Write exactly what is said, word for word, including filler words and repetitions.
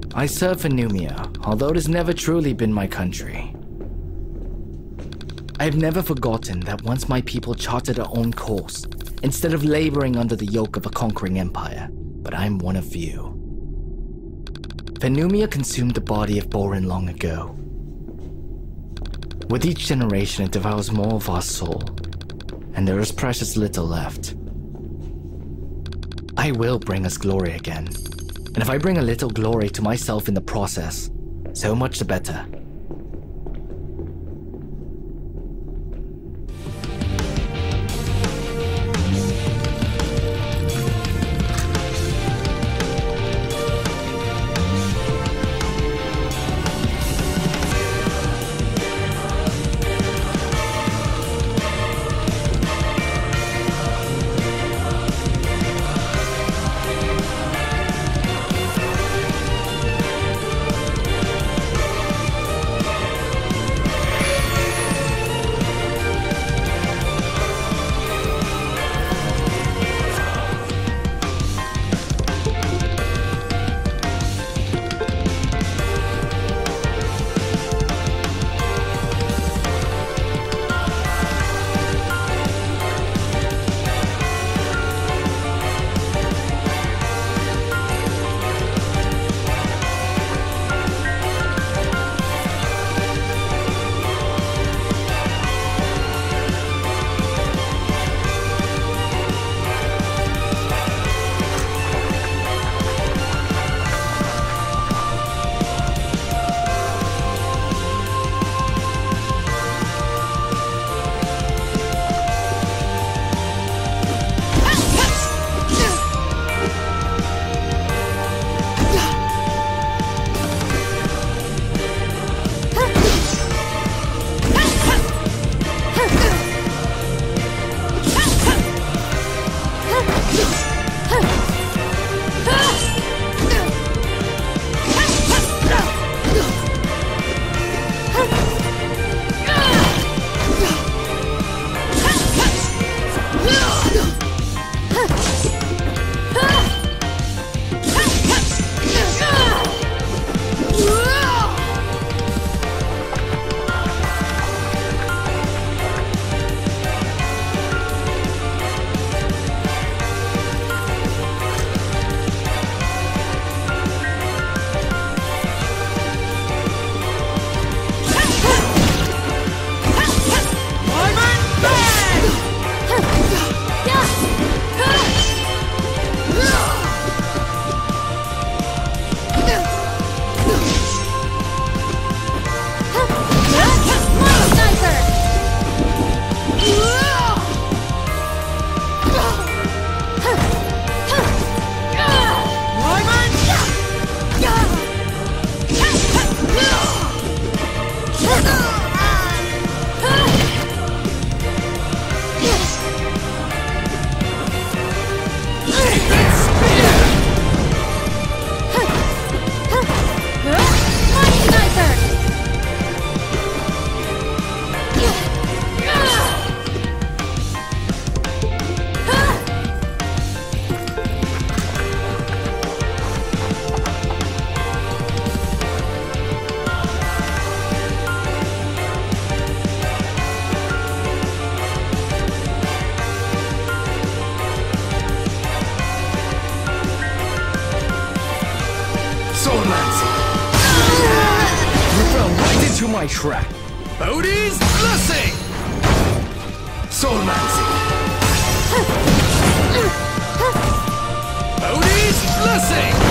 I serve for Numia, although it has never truly been my country. I have never forgotten that once my people charted their own course, instead of laboring under the yoke of a conquering empire, but I'm one of few. Phenumia consumed the body of Borin long ago. With each generation, it devours more of our soul, and there is precious little left. I will bring us glory again, and if I bring a little glory to myself in the process, so much the better. To my trap. Bodhi's Blessing! Soulmancy. Bodhi's Blessing!